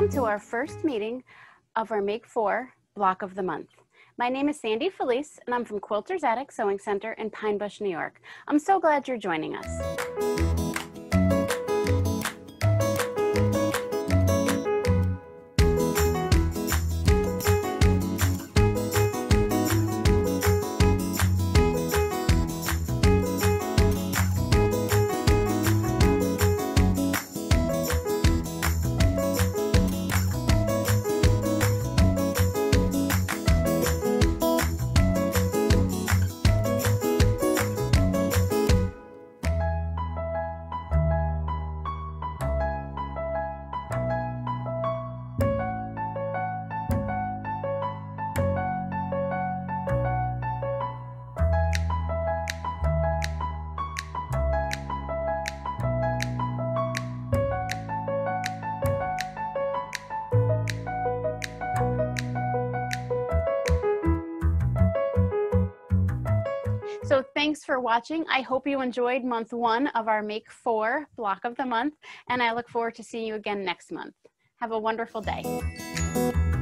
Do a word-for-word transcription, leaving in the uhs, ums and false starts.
welcome to our first meeting of our Make Four Block of the Month. My name is Sandy Felice, and I'm from Quilter's Attic Sewing Center in Pine Bush, New York. I'm so glad you're joining us. So thanks for watching. I hope you enjoyed month one of our Make Four Block of the Month, and I look forward to seeing you again next month. Have a wonderful day.